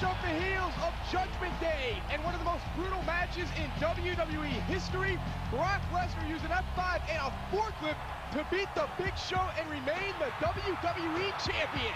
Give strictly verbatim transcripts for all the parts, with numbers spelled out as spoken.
off the heels of Judgment Day and one of the most brutal matches in W W E history. Brock Lesnar used an F five and a forklift to beat the Big Show and remain the W W E champion.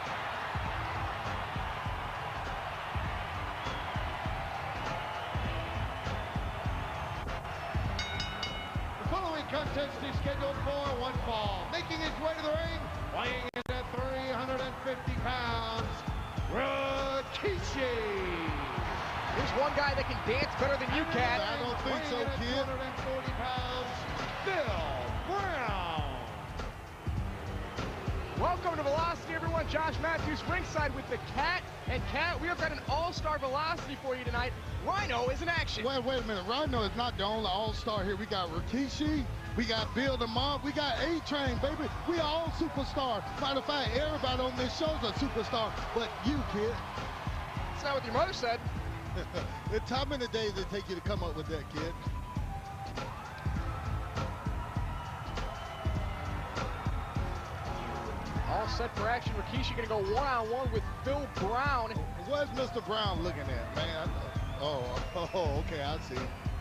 The following contest is scheduled for one fall. Making his way to the ring, weighing in at three hundred fifty pounds, Rikishi. There's one guy that can dance better than you, Cat. I don't think so, kid. two hundred forty pounds, Phil Brown. Welcome to Velocity, everyone. Josh Matthews ringside with the Cat. And Cat, we have got an all-star Velocity for you tonight. Rhyno is in action. Wait, wait a minute. Rhyno is not the only all-star here. We got Rikishi. We got Bill DeMott. We got A-Train, baby. We are all superstars. Matter of fact, everybody on this show's a superstar, but you, kid. That's not what your mother said. The time in the day they take you to come up with that, kid. All set for action. Rikishi going to go one-on-one with Phil Brown. What's Mister Brown looking at, man? Oh, oh, okay, I see.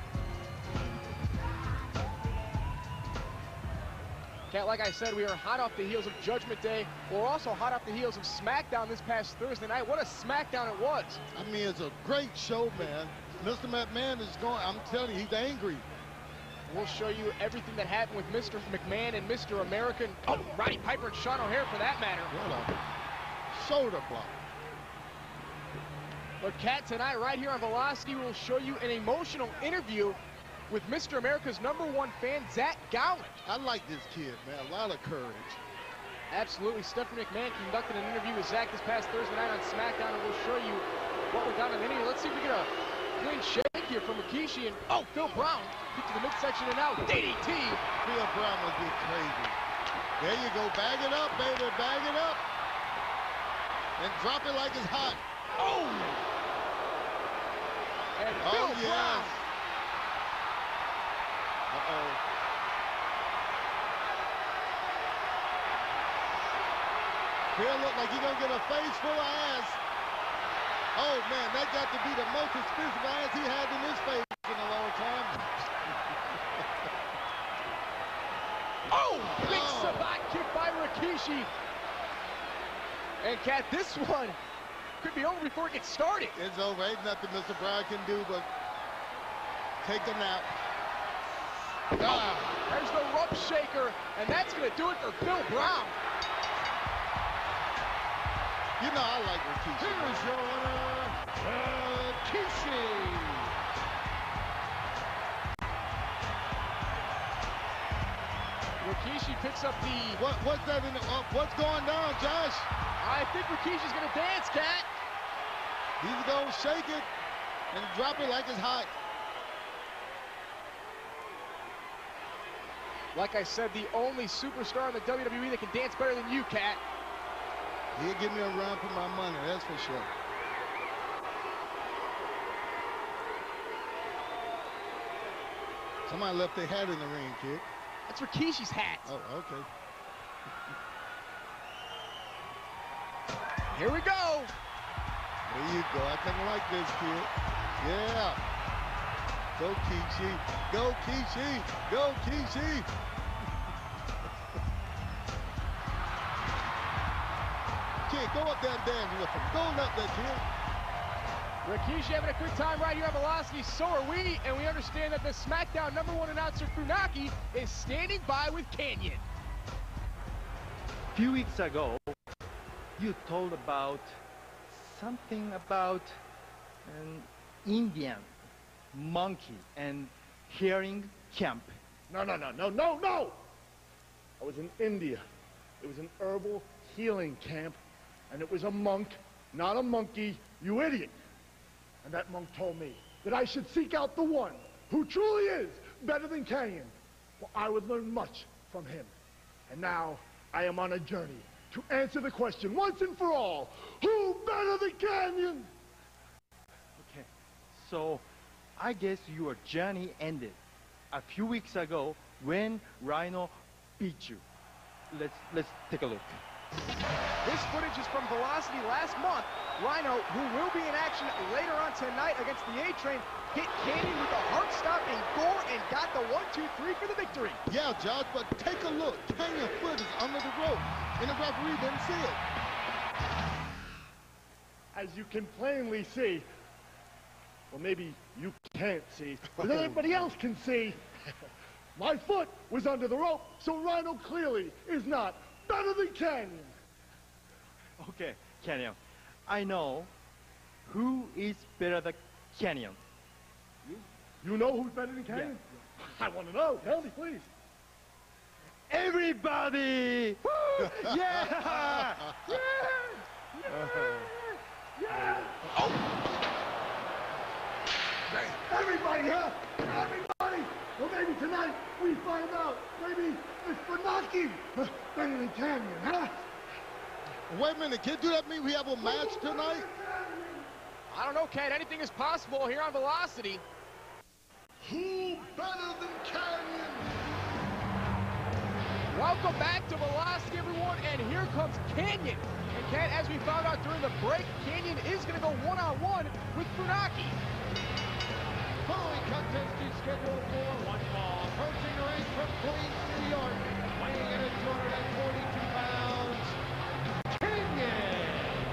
Cat, like I said, we are hot off the heels of Judgment Day. We're also hot off the heels of SmackDown this past Thursday night. What a SmackDown it was. I mean, it's a great show, man. Mister McMahon is going, I'm telling you, he's angry. We'll show you everything that happened with Mister McMahon and Mister American. Oh, Roddy Piper and Sean O'Haire for that matter. What a shoulder block. But Cat, tonight right here on Velocity, we'll show you an emotional interview with Mister America's number one fan, Zach Gowen. I like this kid, man. A lot of courage. Absolutely. Stephanie McMahon conducted an interview with Zach this past Thursday night on SmackDown, and we'll show you what we've got in the interview. Let's see if we get a clean shake here from Rikishi. And, oh, Phil Brown kick to the midsection, and now D D T. Phil Brown would be crazy. There you go. Bag it up, baby. Bag it up. And drop it like it's hot. Oh! And Phil oh, yes. Brown. Uh-oh. Phil look like he's gonna get a face full of ass. Oh man, that got to be the most expensive ass he had in his face in a long time. Oh! Big oh. savate kick by Rikishi. And Cat, this one could be over before it gets started. It's over. Ain't nothing Mister Brown can do but take a nap. Ah. There's the rope shaker, and that's going to do it for Phil Brown. You know I like Rikishi. Here's your winner, Rikishi. Rikishi picks up the... What, what's that in the... Uh, what's going down, Josh? I think Rikishi's going to dance, Cat. He's going to shake it and drop it like it's hot. Like I said, the only superstar in the W W E that can dance better than you, Cat. He'll give me a run for my money, that's for sure. Somebody left their hat in the ring, kid. That's Rikishi's hat. Oh, okay. Here we go. There you go. I kind of like this, kid. Yeah. Go, Kishi. Go, Kishi. Go, Kishi. Kid, go up there and dance with him. Go up there, kid. Rikishi having a good time right here on Velocity. So are we. And we understand that the SmackDown number one announcer, Funaki, is standing by with Kanyon. A few weeks ago, you told about something about an Indian monkey and hearing camp. No, no, no, no, no, no! I was in India. It was an herbal healing camp, and it was a monk, not a monkey, you idiot. And that monk told me that I should seek out the one who truly is better than Kanyon, for I would learn much from him. And now I am on a journey to answer the question once and for all, who better than Kanyon? Okay, so I guess your journey ended a few weeks ago when Rhyno beat you. Let's let's take a look. This footage is from Velocity last month. Rhyno, who will be in action later on tonight against the A-Train, hit Kanyon with a heart-stopping gore and got the one, two, three for the victory. Yeah, Josh, but take a look. Kanyon's foot is under the rope, and the referee didn't see it. As you can plainly see, well, maybe you can't see, but everybody else can see, my foot was under the rope, so Rhyno clearly is not better than Kanyon. Okay, Kanyon. I know who is better than Kanyon. You, you know who's better than Kanyon? Yeah. I want to know. Tell me, please. Everybody! Woo! Yeah! Yeah! Yeah! Yeah! Oh! Everybody, huh? Everybody! Well, maybe tonight we find out. Maybe it's Funaki better than Kanyon, huh? Wait a minute, kid. Do that mean we have a match tonight? I don't know, Kat. Anything is possible here on Velocity. Who better than Kanyon? Welcome back to Velocity, everyone, and here comes Kanyon. And Kat, as we found out during the break, Kanyon is going to go one-on-one with Funaki. Following contest is scheduled for one fall. Approaching the ring from Queens, New York, weighing in at two hundred forty-two pounds, Kanyon.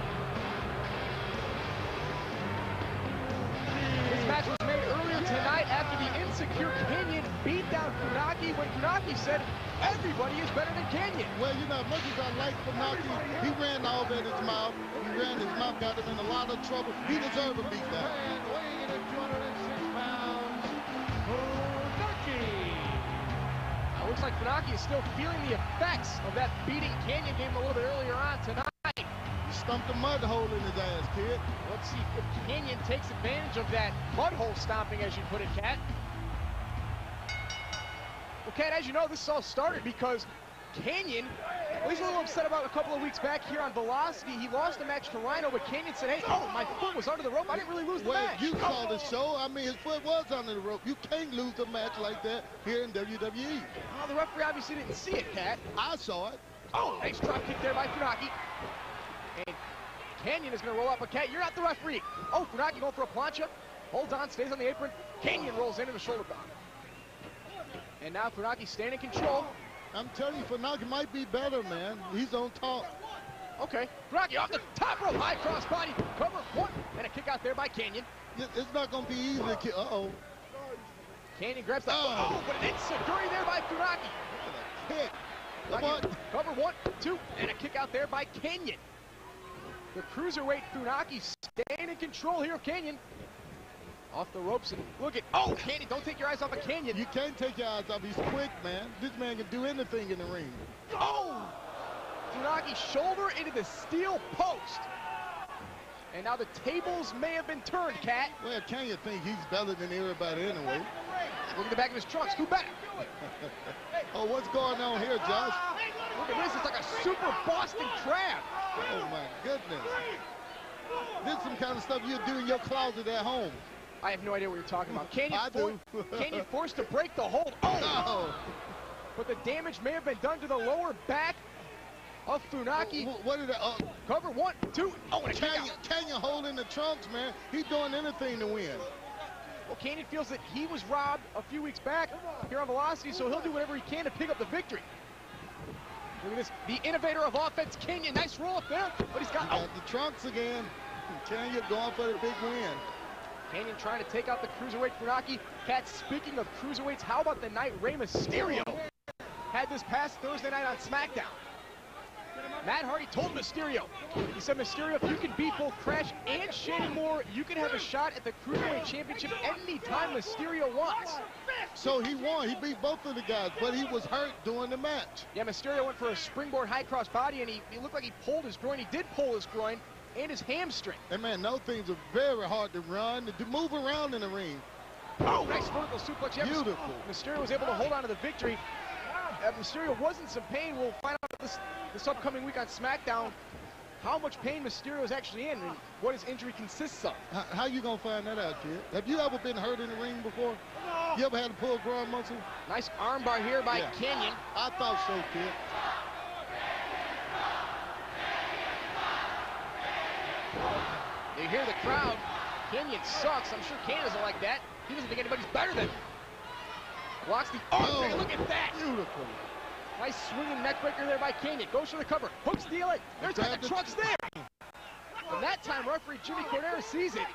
This match was made earlier tonight after the insecure Kanyon beat down Funaki when Funaki said everybody is better than Kanyon. Well, you know, as much as I like Funaki, he ran all that in his mouth. He ran his mouth, got him in a lot of trouble. He deserved a beat down. And weighing in at two hundred six pounds, Funaki. It looks like Funaki is still feeling the effects of that beating Kanyon gave him a little bit earlier on tonight. He stumped a mud hole in his ass, kid. Let's see if Kanyon takes advantage of that mud hole stomping, as you put it, Kat. Well, Kat, as you know, this all started because Kanyon, well, he's a little upset about a couple of weeks back here on Velocity. He lost a match to Rhyno, but Kanyon said, hey, oh, my foot was under the rope. I didn't really lose the Well, match. you saw the show. I mean, his foot was under the rope. You can't lose a match like that here in W W E. Oh, the referee obviously didn't see it, Kat. I saw it. Oh, nice drop kick there by Funaki. And Kanyon is going to roll up, but Kat, you're not the referee. Oh, Funaki going for a plancha. Holds on, stays on the apron. Kanyon rolls into the shoulder block. And now Funaki staying in control. I'm telling you, Funaki might be better, man. He's on top. Okay, Funaki off the top rope, high cross body, cover one, and a kick out there by Kanyon. It's not going to be easy to kick. Uh-oh. Kanyon grabs the, Oh. oh, but an enziguri there by Funaki. Kick. Funaki, cover one, two, and a kick out there by Kanyon. The cruiserweight Funaki staying in control here of Kanyon. Off the ropes and look at, oh, Kanyon, don't take your eyes off of Kanyon. You can't take your eyes off. He's quick, man. This man can do anything in the ring. Oh! Funaki shoulder into the steel post. And now the tables may have been turned, Kat. Well, Kanyon think he's better than everybody anyway. Look at the back of his trunks. Scoot back. Oh, what's going on here, Josh? Look at this. It's like a super Boston crab. Oh, my goodness. This is some kind of stuff you do in your closet at home. I have no idea what you're talking about. Kanyon, I for do. Kanyon forced to break the hold. Oh! No. But the damage may have been done to the lower back of Funaki. What, what did that? Uh, Cover one, two. Oh, and a kick Kanyon, out. Kanyon holding the trunks, man. He's doing anything to win. Well, Kanyon feels that he was robbed a few weeks back here on Velocity, so he'll do whatever he can to pick up the victory. Look at this. The innovator of offense, Kanyon. Nice roll up there, but he's got, He oh. got the trunks again. Kanyon going for the big win. Kanyon trying to take out the cruiserweight Funaki. Kat, speaking of cruiserweights, how about the night Rey Mysterio had this past Thursday night on SmackDown? Matt Hardy told Mysterio, he said, Mysterio, if you can beat both Crash and Shady Moore, you can have a shot at the Cruiserweight Championship anytime Mysterio wants. So he won. He beat both of the guys, but he was hurt during the match. Yeah, Mysterio went for a springboard high cross body, and he, he looked like he pulled his groin. He did pull his groin and his hamstring. And, man, those things are very hard to run, to move around in the ring. Oh, nice vertical suplex. Yeah, Beautiful. Mysterio was able to hold on to the victory. Uh, Mysterio was in some pain. We'll find out this, this upcoming week on SmackDown how much pain Mysterio is actually in and what his injury consists of. How, how you going to find that out, kid? Have you ever been hurt in the ring before? You ever had to pull a groin muscle? Nice armbar here by Yeah. Kanyon. I thought so, kid. You hear the crowd. Kanyon sucks. I'm sure Kanyon doesn't like that. He doesn't think anybody's better than him. Blocks the arm. Oh, Look at that. Beautiful. Nice swinging neck breaker there by Kanyon. Goes for the cover. Hooks the leg. There's the, the trucks there. And that time, referee Jimmy Cordero sees it.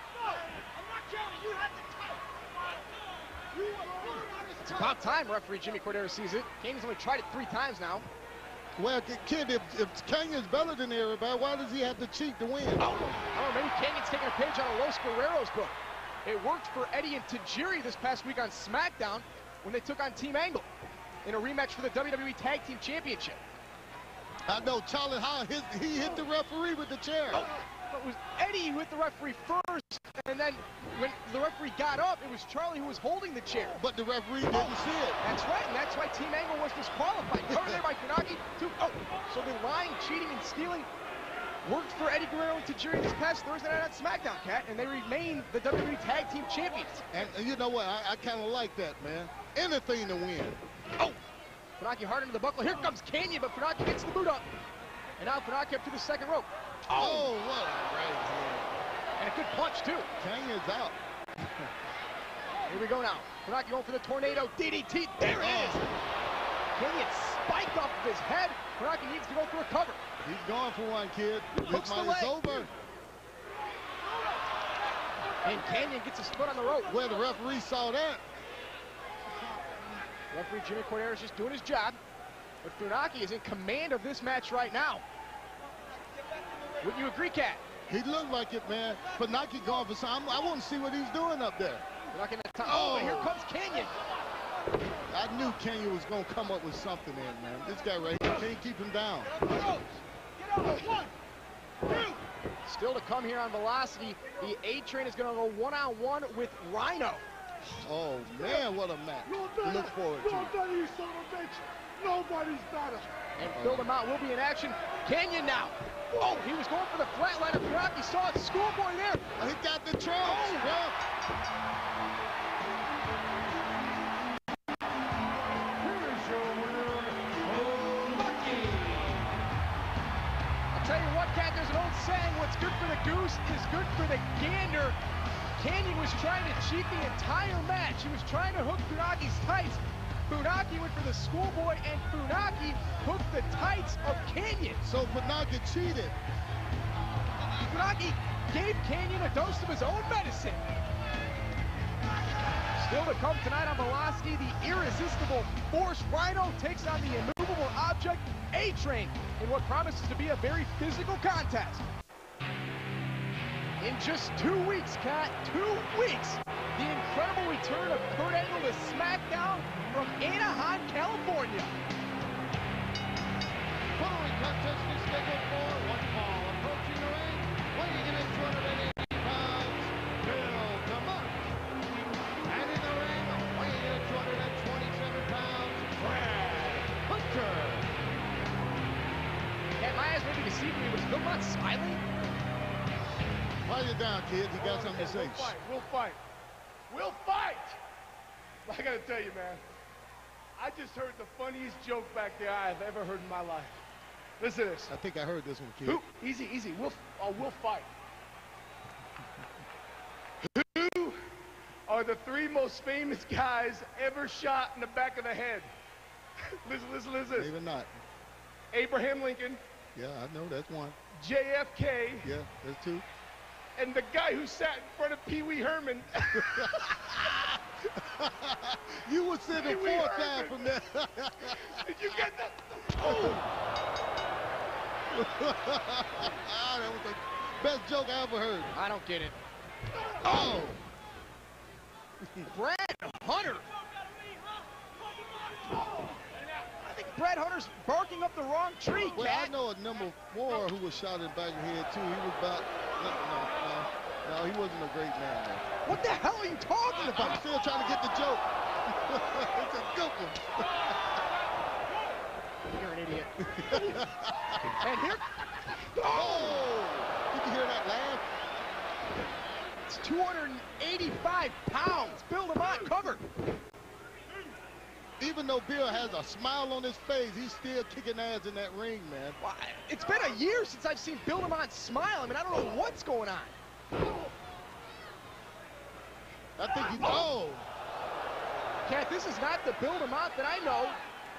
It's about time referee Jimmy Cordero sees it. Kanyon's only tried it three times now. Well, kid, if, if Kanyon's better than everybody, why does he have to cheat to win? Oh, oh maybe Kanyon's taking a page out of Los Guerrero's book. It worked for Eddie and Tajiri this past week on SmackDown when they took on Team Angle in a rematch for the W W E Tag Team Championship. I know Charlie Hall, hit, he hit the referee with the chair. Oh, but it was Eddie who hit the referee first, and then when the referee got up, it was Charlie who was holding the chair. But the referee didn't oh, see it. That's right, and that's why Team Angle was disqualified. Covered there by Funaki. Two, oh, so the lying, cheating, and stealing worked for Eddie Guerrero and Tajiri this past Thursday night on SmackDown, Cat, and they remain the W W E Tag Team Champions. And, and you know what? I, I kind of like that, man. Anything to win. Oh! Funaki hard into the buckle. Here comes Kanyon, but Funaki gets the boot up. And now Funaki up to the second rope. Oh, oh what a right hand. And a good punch, too. Kanyon's out. Here we go now. Funaki going for the tornado D D T. There it is. Kanyon spiked off of his head. Funaki needs to go for a cover. He's going for one, kid. Hooks This the fight is leg. over. And Kanyon gets his foot on the rope. Well, the referee saw that. Referee Jimmy Cordero is just doing his job. But Funaki is in command of this match right now. Wouldn't you agree, Cat? He looked like it, man. Funaki going for something. I want to see what he's doing up there. Funaki in that time. Oh, and here comes Kanyon. I knew Kanyon was going to come up with something in, man. This guy right here can't keep him down. Still to come here on Velocity, the A-Train is going to go one-on-one with Rhyno. Oh, man, what a match. We look forward to it. Nobody, you son of a bitch. Nobody's better. And Phil DeMott will be in action. Kanyon now. Oh, he was going for the flatliner. Funaki saw it. Schoolboy there. He got the trunks. Oh, well. Here's your winner, Funaki. I'll tell you what, Cat, there's an old saying, what's good for the goose is good for the gander. Kanyon was trying to cheat the entire match. He was trying to hook Funaki's tights. Funaki went for the schoolboy, and Funaki hooked the tights of Kanyon. So Funaki cheated. Funaki gave Kanyon a dose of his own medicine. Still to come tonight on Velocity, the irresistible force. Rhyno takes on the immovable object, A-Train, in what promises to be a very physical contest. In just two weeks, Cat, two weeks, the incredible return of Kurt Angle to SmackDown from Anaheim, California. Following contest is scheduled for one fall. Approaching the ring, weighing in at two hundred eighty pounds, Bill DeMott. And in the ring, weighing in at two hundred twenty-seven pounds, Brad Hunter. Cat, my eyes maybe deceiving me. Was Bill DeMott smiling? Why you down, kid? You got something to say. We'll fight. We'll fight. We'll fight. I gotta tell you, man. I just heard the funniest joke back there I've ever heard in my life. Listen to this. I think I heard this one, kid. Who? Easy, easy. We'll, uh, we'll fight. Who are the three most famous guys ever shot in the back of the head? Listen, listen, listen. Maybe not. Abraham Lincoln, Yeah, I know that's one. J F K, Yeah, that's two. and the guy who sat in front of Pee Wee Herman. You would sit the Pee Wee fourth Herman. time from there. Did you get that? Oh! That was the best joke I ever heard. I don't get it. Oh! Brad Hunter. I think Brad Hunter's barking up the wrong tree, Well, Cat. I know a number four who was shot in the back of the head, too. He was about... No, no, no. No, he wasn't a great man, though. What the hell are you talking I'm about? still trying to get the joke. It's a good one. You're an idiot. And here... Oh! Did you hear that laugh? It's two hundred eighty-five pounds. Bill DeMott covered. Even though Bill has a smile on his face, he's still kicking ass in that ring, man. Well, it's been a year since I've seen Bill DeMott smile. I mean, I don't know what's going on. I think he, oh. Cat, this is not the Bill DeMott that I know.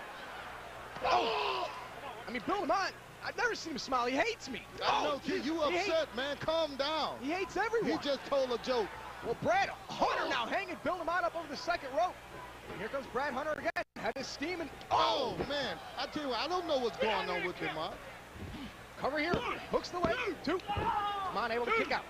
Oh! I mean, Bill DeMott, I've never seen him smile. He hates me. I know, Oh, kid, you he upset, hates, man. Calm down. He hates everyone. He just told a joke. Well, Brad Hunter now hanging Bill DeMott up over the second rope. And here comes Brad Hunter again. Had his steam and oh, man. I tell you what, I don't know what's going on with DeMott. Cover here. Hooks the leg. Two. DeMott able to kick out.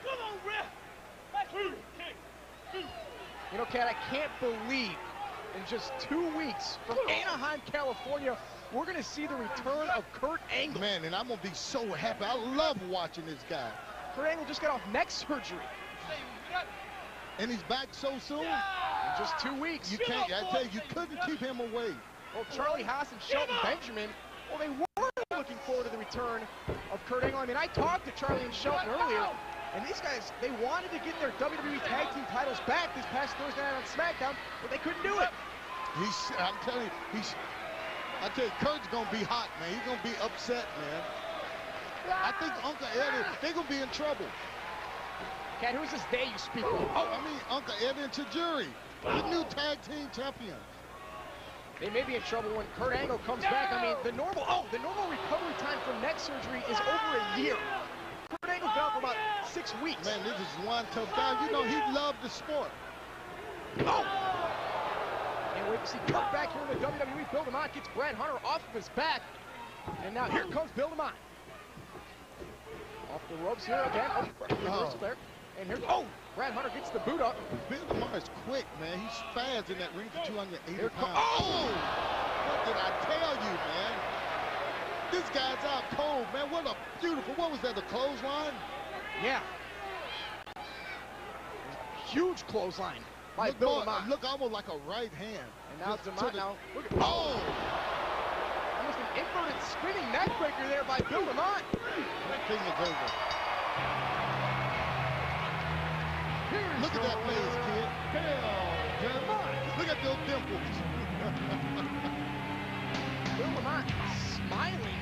You know, Cat, I can't believe in just two weeks from Anaheim, California, we're going to see the return of Kurt Angle. Man, and I'm going to be so happy. I love watching this guy. Kurt Angle just got off neck surgery. And he's back so soon? In just two weeks. You can't, I tell you, you couldn't keep him away. Well, Charlie Haas and Shelton Benjamin, well, they were looking forward to the return of Kurt Angle. I mean, I talked to Charlie and Shelton earlier, and these guys, they wanted to get their W W E Tag Team titles back this past Thursday night on SmackDown, but they couldn't do it. He's, I'm telling you, he's, I tell you, Kurt's gonna be hot, man. He's gonna be upset, man. I think Uncle Eddie, they're gonna be in trouble. Cat, who's this day you speak of? Oh, I mean, Uncle Eddie and Tajiri, the new tag team champions. They may be in trouble when Kurt Angle comes back. I mean, the normal, oh, the normal recovery time from neck surgery is over a year. Kurt Angle's been out for about six weeks. Man, this is one tough guy. You know, he loved the sport. Oh! Can't wait to see Kurt back here in the W W E. Bill DeMott gets Brad Hunter off of his back. And now here comes Bill DeMott. Off the ropes here again. Oh, reversal there. And here, oh, Brad Hunter gets the boot up. Bill DeMott is quick, man. He's fast in that ring for two hundred eighty Here pounds. Oh! What did I tell you, man? This guy's out cold, man. What a beautiful, what was that, the clothesline? Yeah. Huge clothesline by Look, Bill more, DeMott. look almost like a right hand. And now Just to DeMott the- now, look at, Oh! almost an inverted spinning neckbreaker there by Bill DeMott. That thing is over. Here's Look at your that face, winner, Bill DeMott. Look at those dimples. Bill DeMott smiling.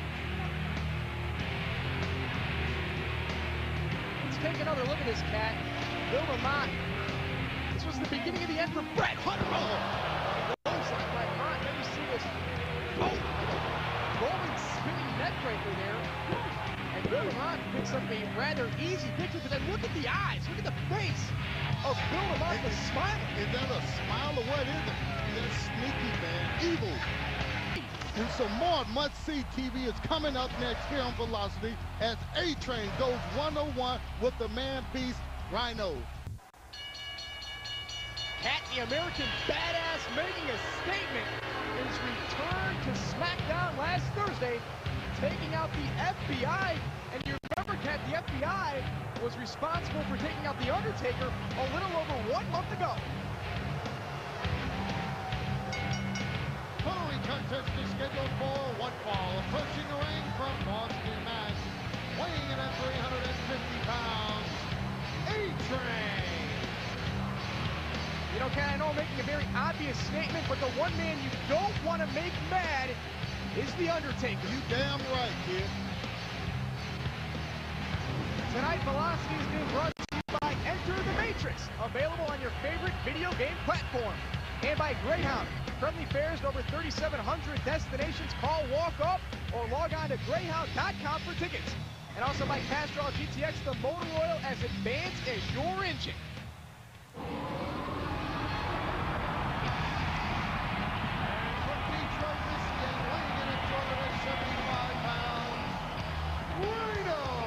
Let's take another look at this, Cat. Bill DeMott. This was the beginning of the end for Brad Hunter. Oh, clothesline by DeMott. Never see this. Oh, rolling, spinning neckbreaker there. And Bill DeMott picks up a rather easy victory, but then look at the eyes. Look at the face of Bill DeMott was smiling. Is that a smile or what is it? That's sneaky, man. Evil. And some more must-see T V is coming up next here on Velocity as A-Train goes one-on-one with the man-beast Rhyno. Cat, the American badass, making a statement in his return to SmackDown last Thursday, taking out the F B I. And you remember, Cat, the F B I was responsible for taking out The Undertaker a little over one month ago. Following contest is scheduled for one fall. Approaching the ring from Boston, Mass. Weighing in at three hundred fifty pounds, A-Train. You know, Cat, I know I'm making a very obvious statement, but the one man you don't want to make mad is The Undertaker. You damn right, kid. Tonight, Velocity is being brought to you by Enter the Matrix, available on your favorite video game platform. And by Greyhound, friendly fares to over thirty-seven hundred destinations. Call, walk up, or log on to greyhound dot com for tickets. And also by Castrol G T X, the motor oil as advanced as your engine. And from Detroit, Michigan, weighing in at two hundred seventy-five pounds, Rhyno.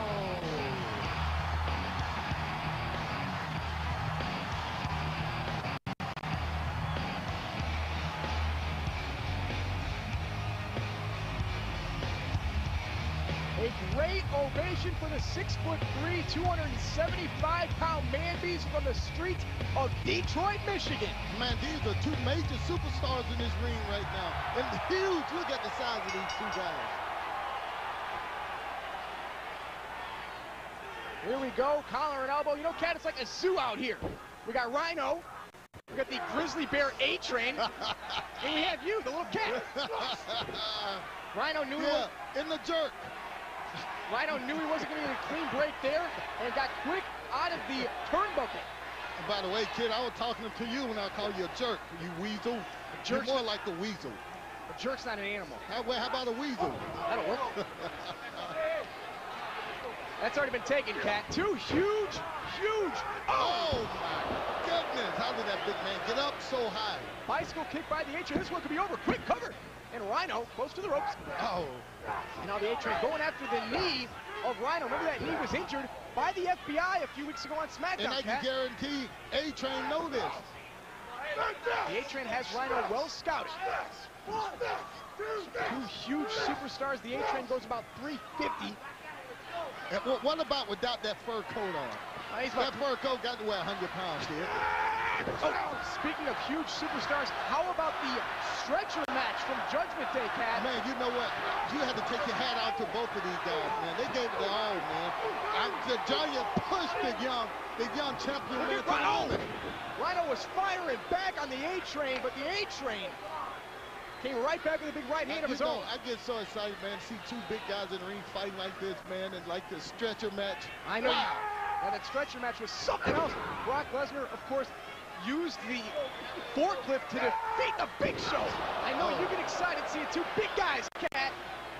A great ovation for the six foot three, two hundred seventy-five pound man-beast from the streets of Detroit, Michigan. Man, these are two major superstars in this ring right now. And huge, look at the size of these two guys. Here we go, collar and elbow. You know, Cat, it's like a zoo out here. We got Rhyno, we got the grizzly bear A-Train, and we have you, the little cat. Rhyno knew, Yeah, he in the jerk. Rhyno knew he wasn't going to get a clean break there, and got quick out of the turnbuckle. And by the way, kid, I was talking to you when I called you a jerk. You weasel. You're more like the weasel. A jerk's not an animal. How, well, how about a weasel? That'll work. That's already been taken, Cat. Two huge, huge. Oh, oh my goodness. How did that big man get up so high? Bicycle kick by the A-Train. This one could be over. Quick cover. And Rhyno close to the ropes. Oh. And now the A-Train going after the knee of Rhyno. Remember that knee was injured by the F B I a few weeks ago on SmackDown, And I can Cat. guarantee A-Train know this. The A-Train has Rhyno well scouted. Two huge superstars. The A-Train goes about three fifty. And what, what about without that fur coat on? Uh, he's That about fur coat got to weigh one hundred pounds, kid. Oh, speaking of huge superstars, how about the stretcher match from Judgment Day, Cat? Man, you know what? You had to take your hat out to both of these guys, man. They gave it their all, man. I, the Giant pushed the young, the young champion man to the Rhyno. limit. Rhyno was firing back on the A-Train, but the A-Train came right back with a big right hand of You his know, own. I get so excited, man, to see two big guys in the ring fighting like this, man, and like the stretcher match. I know. Wow. Now that stretcher match was something else. Brock Lesnar, of course, used the forklift to defeat the Big Show. I know Oh. you get excited seeing two big guys, Cat.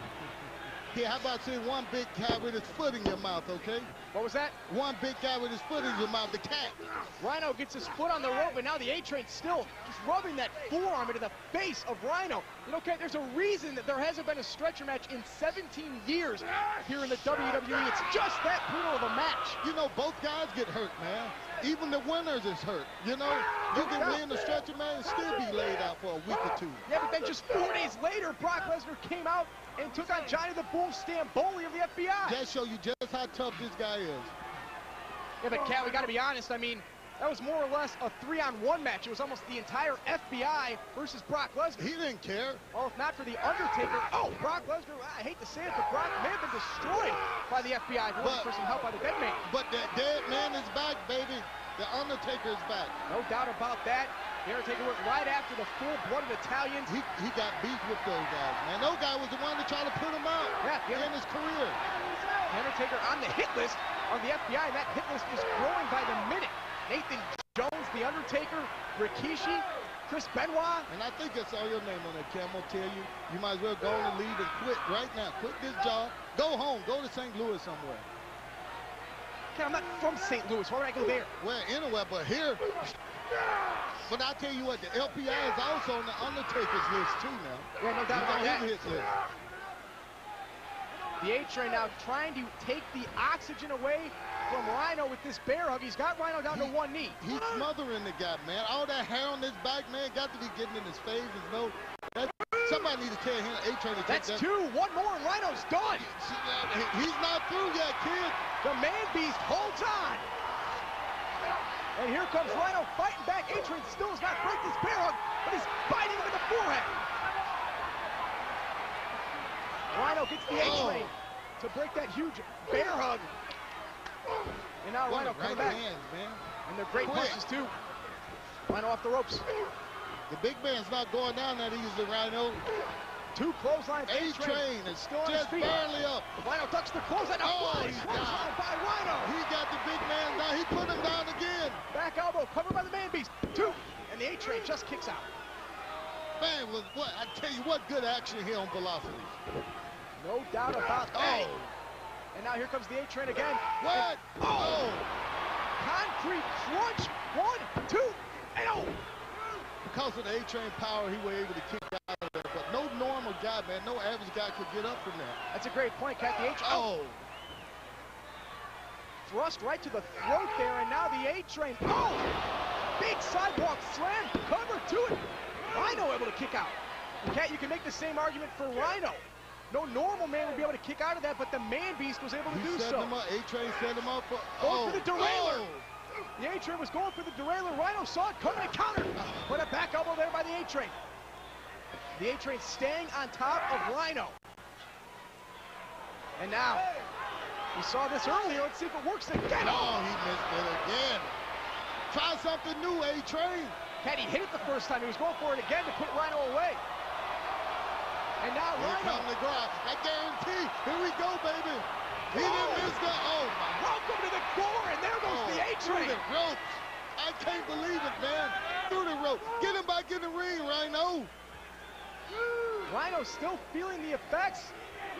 Here, how about seeing one big guy with his foot in your mouth, okay? What was that? One big guy with his foot in your mouth, the cat. Rhyno gets his foot on the rope, and now the A-Train's still just rubbing that forearm into the face of Rhyno. You know, Kat, there's a reason that there hasn't been a stretcher match in seventeen years here in the W W E. It's just that brutal of a match. You know, both guys get hurt, man. Even the winners is hurt. You know, you can win the stretcher match and still be laid out for a week or two. Yeah, but then just four days later, Brock Lesnar came out and took on Johnny the Bull Stamboli of the F B I. That show you just how tough this guy is. Yeah, but Kat, we got to be honest. I mean, that was more or less a three-on-one match. It was almost the entire F B I versus Brock Lesnar. He didn't care. Well, if not for the Undertaker, oh, Brock Lesnar, I hate to say it, but Brock may have been destroyed by the F B I if it wasn't for some help by the dead man. But that dead man is back, baby. The Undertaker is back. No doubt about that. The Undertaker went right after the full-blooded Italians. He, he got beef with those guys, man. Those guys was the one that tried to put him out Yeah, yeah. in his career. The Undertaker on the hit list of the F B I, and that hit list is growing by the minute. Nathan Jones, The Undertaker, Rikishi, Chris Benoit. And I think that's all your name on that, Cam. I'm gonna tell you, you might as well go on and leave and quit right now. Quit this job. Go home. Go to Saint Louis somewhere. Okay, I'm not from Saint Louis. Why would I go there? Well, anywhere but here. But I tell you what, the L P I is also on the Undertaker's list too now. Yeah, no doubt He's about on that. his hit list. The A-Train now trying to take the oxygen away from Rhyno with this bear hug. He's got Rhyno down He- to one knee. He's smothering the guy, man. All that hair on his back, man, got to be getting in his face, his nose. That, somebody need to tell him, A-Train to take That's that. two. One more, and Rhino's done. He's not through yet, kid. The man beast holds on. And here comes Rhyno fighting back. A-Train still does not break this bear hug, but he's biting him in the forehead. Rhyno gets the A-Train Oh. to break that huge bear hug. And now What Rhyno a coming right back. hands, man. And they're great Quick. punches, too. Rhyno off the ropes. The big man's not going down that easily, Rhyno. Two clotheslines. A-Train is still on his just feet. barely up. Rhyno tucks the clothesline. Oh, Oh, he's clothesline down. by Rhyno. He got the big man down. He put him down again. Back elbow covered by the man beast. Two. And the A-Train just kicks out. Man, was what I tell you what good action here on Velocity. No doubt about that. Oh, And now here comes the A-Train again. what? And- Oh, Concrete crunch. One, two, and oh. because of the A-Train power, he was able to kick out of there. But no normal guy, man, no average guy could get up from there. That's a great point, Cat. The A-Train Oh, thrust right to the throat there, and now the A-Train. Oh! Big sidewalk slam, cover to it. Rhyno able to kick out. And Cat, you can make the same argument for Rhyno. No normal man would be able to kick out of that, but the man beast was able to he do set so. him up. A-Train set him up for. Going Oh, for the derailer. oh. The A-Train was going for the derailer. Rhyno saw it coming and countered. But a back elbow there by the A-Train. The A-Train staying on top of Rhyno. And now, we saw this earlier. Let's see if it works again. Oh, he missed it again. Try something new, A-Train. Cat, he hit it the first time. He was going for it again to put Rhyno away. And now Here Rhyno. comes the ground. I guarantee. Here we go, baby. He didn't miss the, oh my. Welcome to the core, and there goes Oh, the through A-Train. the ropes. I can't believe it, man. Through the rope. Get him back in the ring, Rhyno. Rhyno still feeling the effects.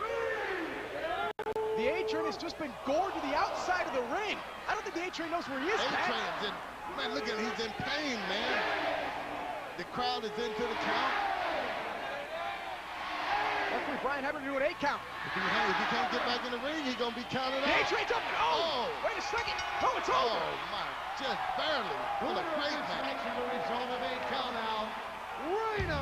The A-Train has just been gored to the outside of the ring. I don't think the A-Train knows where he is, Pat. A-Train's in, man, look at him. He's in pain, man. The crowd is into the count. Referee Brian having to do an eight count. If he, if he can't get back in the ring, he's going to be counted The out. A-Train's up. Oh, Oh. wait a second. No, it's Oh, over. my, just barely. What a great match. The result of a count out. Rhyno.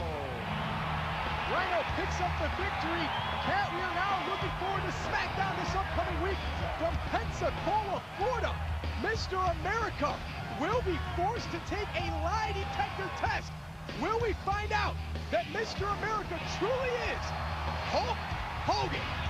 Rhyno picks up the victory. Cat, we are now looking forward to SmackDown this upcoming week from Pensacola, Florida. Mister America will be forced to take a lie detector test. Will we find out that Mister America truly is Hulk Hogan?